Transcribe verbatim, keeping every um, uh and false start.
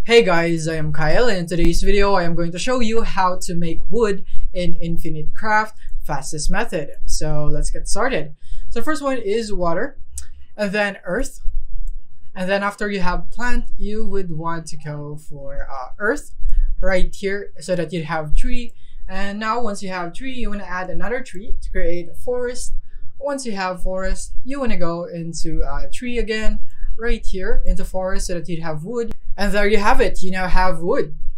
Hey guys, I am Kyle, and in today's video I am going to show you how to make wood in Infinite Craft fastest method. So let's get started. So the first one is water, and then earth, and then after you have plant, you would want to go for uh, earth right here so that you'd have tree. And now once you have tree, you want to add another tree to create a forest. Once you have forest, you want to go into uh, tree again right here into forest so that you'd have wood. And there you have it, you now have wood.